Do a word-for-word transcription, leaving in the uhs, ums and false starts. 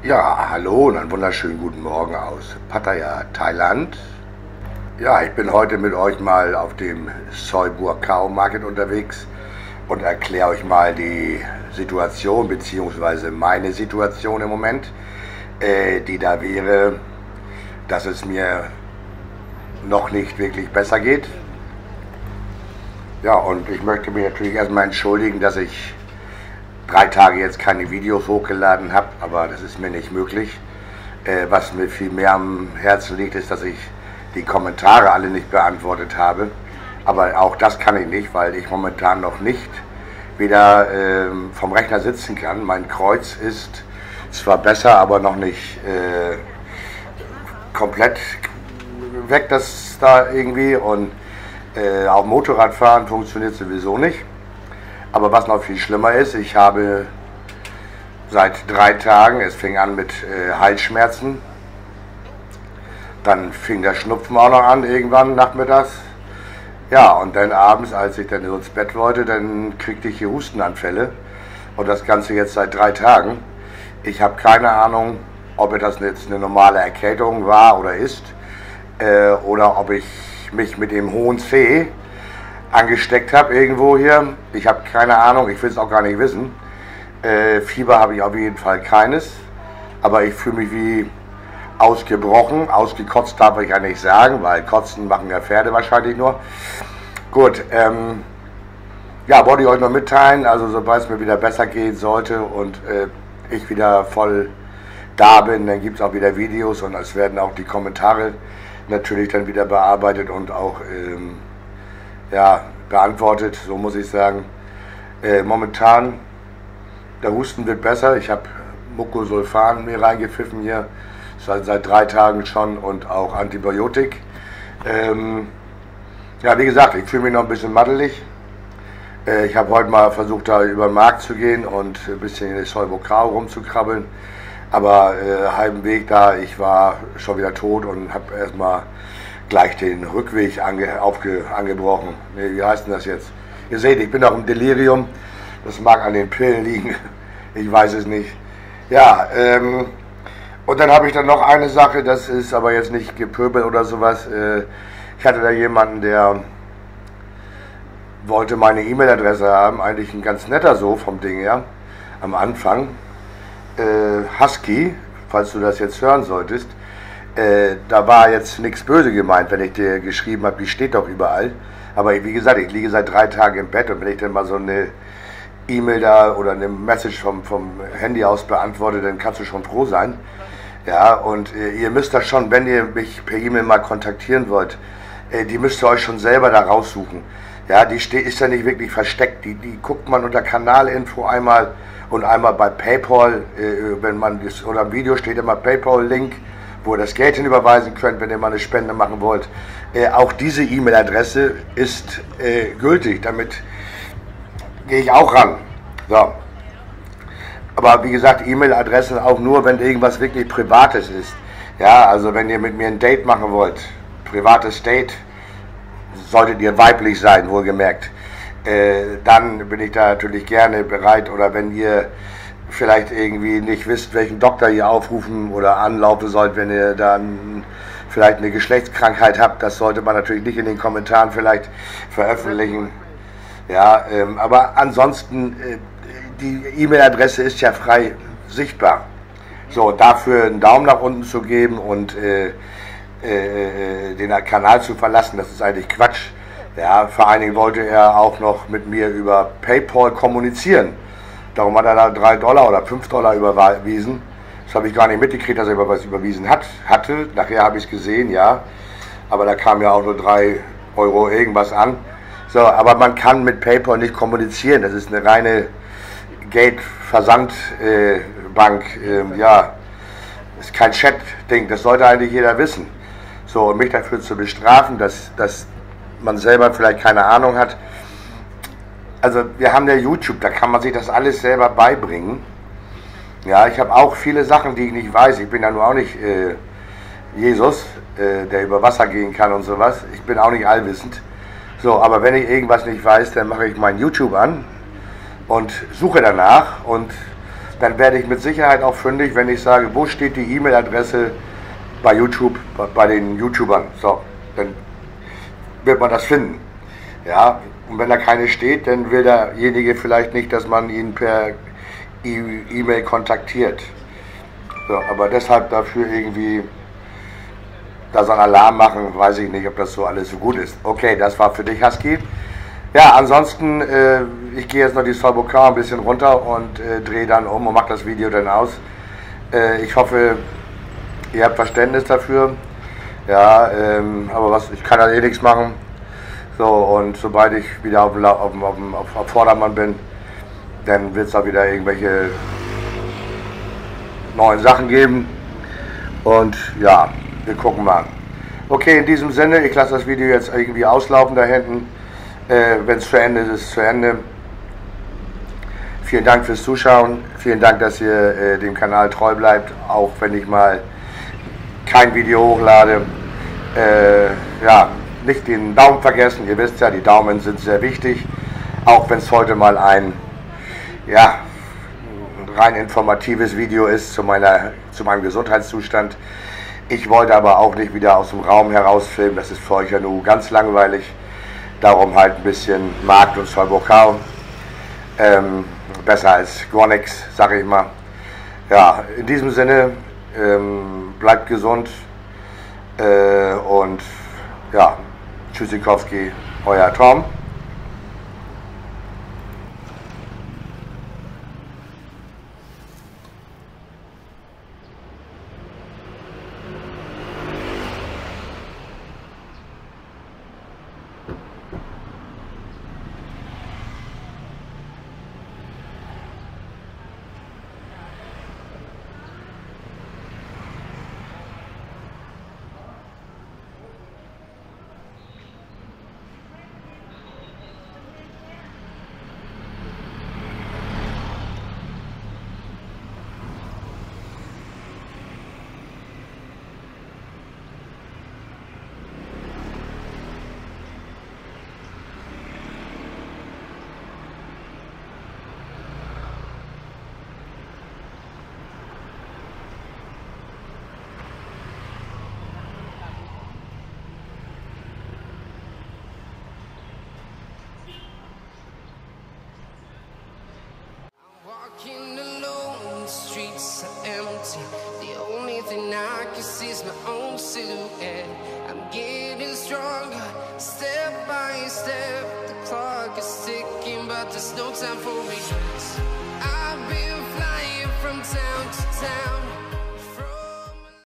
Ja, hallo und einen wunderschönen guten Morgen aus Pattaya, Thailand. Ja, ich bin heute mit euch mal auf dem Soi Buat Khao Market unterwegs und erkläre euch mal die Situation bzw. meine Situation im Moment, äh, die da wäre, dass es mir noch nicht wirklich besser geht. Ja, und ich möchte mich natürlich erstmal entschuldigen, dass ich drei Tage jetzt keine Videos hochgeladen habe, aber das ist mir nicht möglich. Äh, was mir viel mehr am Herzen liegt, ist, dass ich die Kommentare alle nicht beantwortet habe. Aber auch das kann ich nicht, weil ich momentan noch nicht wieder äh, vom Rechner sitzen kann. Mein Kreuz ist zwar besser, aber noch nicht äh, komplett weg, das da irgendwie. Und äh, auch Motorradfahren funktioniert sowieso nicht. Aber was noch viel schlimmer ist, ich habe seit drei Tagen, es fing an mit äh, Halsschmerzen, dann fing der Schnupfen auch noch an irgendwann nachmittags. Ja, und dann abends, als ich dann ins Bett wollte, dann kriegte ich hier Hustenanfälle. Und das Ganze jetzt seit drei Tagen. Ich habe keine Ahnung, ob das jetzt eine normale Erkältung war oder ist, äh, oder ob ich mich mit dem hohen C angesteckt habe irgendwo hier. Ich habe keine Ahnung, ich will es auch gar nicht wissen. Äh, Fieber habe ich auf jeden Fall keines, aber ich fühle mich wie ausgebrochen. Ausgekotzt darf ich ja nicht sagen, weil Kotzen machen ja Pferde wahrscheinlich nur. Gut, ähm, ja, wollte ich euch noch mitteilen, also sobald es mir wieder besser gehen sollte und äh, ich wieder voll da bin, dann gibt es auch wieder Videos und es werden auch die Kommentare natürlich dann wieder bearbeitet und auch ähm, ja, beantwortet, so muss ich sagen. Äh, momentan, der Husten wird besser. Ich habe Mucosolvan mir reingepfiffen hier, seit, seit drei Tagen schon, und auch Antibiotik. Ähm, ja, wie gesagt, ich fühle mich noch ein bisschen maddelig. Äh, ich habe heute mal versucht, da über den Markt zu gehen und ein bisschen in der Soi Buat Khao rumzukrabbeln. Aber äh, halben Weg da, ich war schon wieder tot und habe erstmal gleich den Rückweg ange, aufge, angebrochen. Nee, wie heißt denn das jetzt? Ihr seht, ich bin auch im Delirium. Das mag an den Pillen liegen. Ich weiß es nicht. Ja, ähm, und dann habe ich dann noch eine Sache, das ist aber jetzt nicht Gepöbel oder sowas. Äh, ich hatte da jemanden, der wollte meine E-Mail-Adresse haben. Eigentlich ein ganz netter so vom Ding her. Am Anfang. Äh, Husky, falls du das jetzt hören solltest. Äh, da war jetzt nichts böse gemeint, wenn ich dir geschrieben habe, die steht doch überall. Aber wie gesagt, ich liege seit drei Tagen im Bett, und wenn ich dann mal so eine E-Mail da oder eine Message vom, vom Handy aus beantworte, dann kannst du schon froh sein. Ja, und äh, ihr müsst das schon, wenn ihr mich per E-Mail mal kontaktieren wollt, äh, die müsst ihr euch schon selber da raussuchen. Ja, die steht, ist ja nicht wirklich versteckt, die, die guckt man unter Kanalinfo einmal und einmal bei PayPal, äh, wenn man das, oder im Video steht immer PayPal-Link, wo ihr das Geld hinüberweisen könnt, wenn ihr mal eine Spende machen wollt. Äh, auch diese E-Mail-Adresse ist äh, gültig, damit gehe ich auch ran. So. Aber wie gesagt, E-Mail-Adressen auch nur, wenn irgendwas wirklich Privates ist. Ja, also wenn ihr mit mir ein Date machen wollt, privates Date, solltet ihr weiblich sein, wohlgemerkt, äh, dann bin ich da natürlich gerne bereit. Oder wenn ihr vielleicht irgendwie nicht wisst, welchen Doktor ihr aufrufen oder anlaufen sollt, wenn ihr dann vielleicht eine Geschlechtskrankheit habt, das sollte man natürlich nicht in den Kommentaren vielleicht veröffentlichen. Ja, ähm, aber ansonsten, äh, die E-Mail-Adresse ist ja frei sichtbar. So, dafür einen Daumen nach unten zu geben und äh, äh, den Kanal zu verlassen, das ist eigentlich Quatsch. Ja, vor allen Dingen wollte er auch noch mit mir über PayPal kommunizieren. Darum hat er da drei Dollar oder fünf Dollar überwiesen. Das habe ich gar nicht mitgekriegt, dass er über was überwiesen hat, hatte. Nachher habe ich es gesehen, ja. Aber da kam ja auch nur drei Euro irgendwas an. So, aber man kann mit PayPal nicht kommunizieren. Das ist eine reine Geldversandbank. Äh, ähm, ja, ist kein Chat-Ding. Das sollte eigentlich jeder wissen. So, und mich dafür zu bestrafen, dass, dass man selber vielleicht keine Ahnung hat. Also wir haben ja YouTube, da kann man sich das alles selber beibringen. Ja, ich habe auch viele Sachen, die ich nicht weiß. Ich bin ja nur auch nicht äh, Jesus, äh, der über Wasser gehen kann und sowas. Ich bin auch nicht allwissend. So, aber wenn ich irgendwas nicht weiß, dann mache ich mein YouTube an und suche danach und dann werde ich mit Sicherheit auch fündig, wenn ich sage, wo steht die E-Mail-Adresse bei YouTube, bei den YouTubern. So, dann wird man das finden. Ja, und wenn da keine steht, dann will derjenige vielleicht nicht, dass man ihn per E-Mail kontaktiert. So, aber deshalb dafür irgendwie da so einen Alarm machen, weiß ich nicht, ob das so alles so gut ist. Okay, das war für dich, Husky. Ja, ansonsten, äh, ich gehe jetzt noch die Solbokar ein bisschen runter und äh, drehe dann um und mache das Video dann aus. Äh, ich hoffe, ihr habt Verständnis dafür. Ja, ähm, aber was, ich kann da eh nichts machen. So, und sobald ich wieder auf, auf, auf, auf, auf Vordermann bin, dann wird es auch wieder irgendwelche neuen Sachen geben. Und ja, wir gucken mal. Okay, in diesem Sinne, ich lasse das Video jetzt irgendwie auslaufen da hinten. Äh, wenn es zu Ende ist, ist es zu Ende. Vielen Dank fürs Zuschauen. Vielen Dank, dass ihr äh, dem Kanal treu bleibt, auch wenn ich mal kein Video hochlade. Äh, ja, nicht den Daumen vergessen. Ihr wisst ja, die Daumen sind sehr wichtig. Auch wenn es heute mal ein, ja, rein informatives Video ist zu, meiner, zu meinem Gesundheitszustand. Ich wollte aber auch nicht wieder aus dem Raum heraus filmen. Das ist für euch ja nur ganz langweilig. Darum halt ein bisschen Markt und Solbokar. Ähm, besser als gar nichts, sage ich mal. Ja, in diesem Sinne, ähm, bleibt gesund äh, und ja, Tschüssikowski, euer Tom. Walking alone, the streets are empty. The only thing I can see is my own silhouette. I'm getting stronger, step by step. The clock is ticking, but there's no time for me.